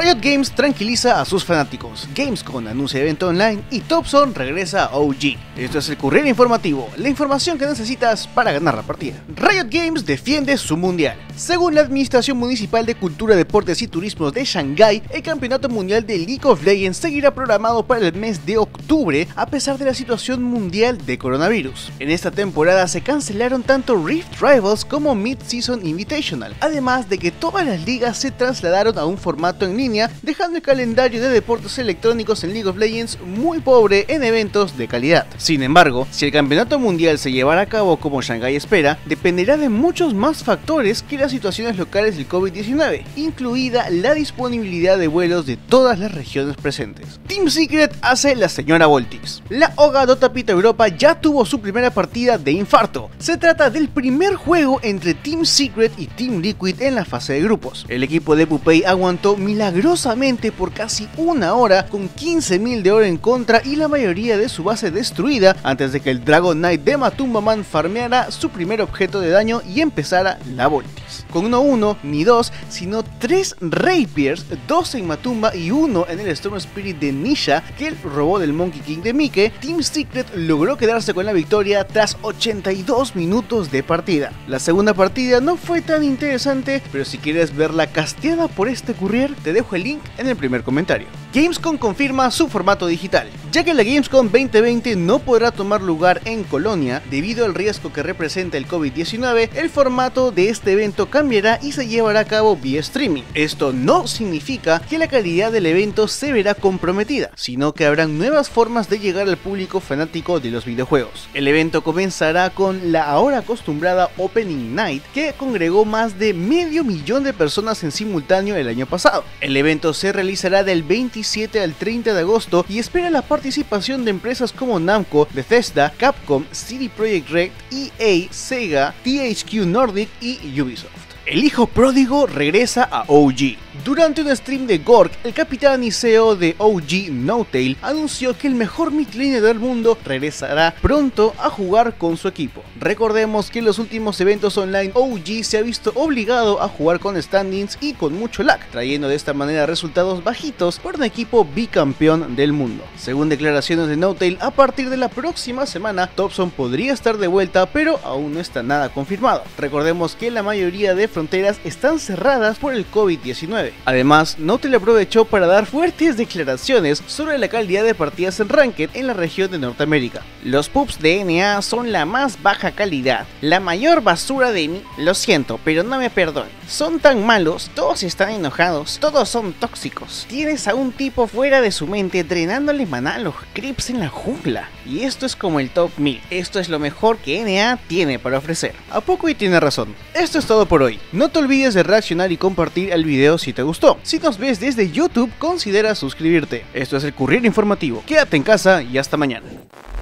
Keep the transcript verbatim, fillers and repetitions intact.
Riot Games tranquiliza a sus fanáticos, Gamescom anuncia evento online y Thompson regresa a O G. Esto es el Courier Informativo, la información que necesitas para ganar la partida. Riot Games defiende su mundial. Según la Administración Municipal de Cultura, Deportes y Turismo de Shanghái, el Campeonato Mundial de League of Legends seguirá programado para el mes de octubre a pesar de la situación mundial de coronavirus. En esta temporada se cancelaron tanto Rift Rivals como Mid-Season Invitational, además de que todas las ligas se trasladaron a un formato en línea, dejando el calendario de deportes electrónicos en League of Legends muy pobre en eventos de calidad. Sin embargo, si el campeonato mundial se llevará a cabo como Shanghái espera, dependerá de muchos más factores que las situaciones locales del COVID diecinueve, incluida la disponibilidad de vuelos de todas las regiones presentes. Team Secret hace la señora Voltix. La Oga Dota Pita Europa ya tuvo su primera partida de infarto. Se trata del primer juego entre Team Secret y Team Liquid en la fase de grupos. El equipo de Pupei aguantó milagrosamente por casi una hora con quince mil de oro en contra y la mayoría de su base destruida antes de que el Dragon Knight de Matumbaman farmeara su primer objeto de daño y empezara la Voltix. Con no uno ni dos, sino tres Rapiers, dos en Matumba y uno en el Storm Spirit de Nisha que él robó del Monkey King de Mike, Team Secret logró quedarse con la victoria tras ochenta y dos minutos de partida. La segunda partida no fue tan interesante, pero si quieres verla casteada por este courier, te dejo el link en el primer comentario. Gamescom confirma su formato digital. Ya que la Gamescom veinte veinte no podrá tomar lugar en Colonia debido al riesgo que representa el COVID diecinueve, el formato de este evento cambiará y se llevará a cabo vía streaming. Esto no significa que la calidad del evento se verá comprometida, sino que habrán nuevas formas de llegar al público fanático de los videojuegos. El evento comenzará con la ahora acostumbrada Opening Night, que congregó más de medio millón de personas en simultáneo el año pasado. El evento se realizará del veintisiete al treinta de agosto y espera la participación de empresas como Namco, Bethesda, Capcom, C D Projekt Red, E A, Sega, T H Q Nordic y Ubisoft. El hijo pródigo regresa a O G. Durante un stream de Gork, el capitán y C E O de O G, N-Tail, anunció que el mejor midlaner del mundo regresará pronto a jugar con su equipo. Recordemos que en los últimos eventos online O G se ha visto obligado a jugar con standings y con mucho lag, trayendo de esta manera resultados bajitos por un equipo bicampeón del mundo. Según declaraciones de N-Tail, a partir de la próxima semana, Thompson podría estar de vuelta, pero aún no está nada confirmado. Recordemos que la mayoría de fronteras están cerradas por el COVID diecinueve. Además, N-Tail aprovechó para dar fuertes declaraciones sobre la calidad de partidas en Ranked en la región de Norteamérica. Los pubs de N A son la más baja calidad, la mayor basura de mí, lo siento, pero no me perdonen. Son tan malos, todos están enojados, todos son tóxicos. Tienes a un tipo fuera de su mente drenándole maná a los creeps en la jungla. Y esto es como el top mil, esto es lo mejor que N A tiene para ofrecer. ¿A poco y tiene razón? Esto es todo por hoy. No te olvides de reaccionar y compartir el video si te gustó. Si nos ves desde YouTube, considera suscribirte. Esto es el Courier Informativo. Quédate en casa y hasta mañana.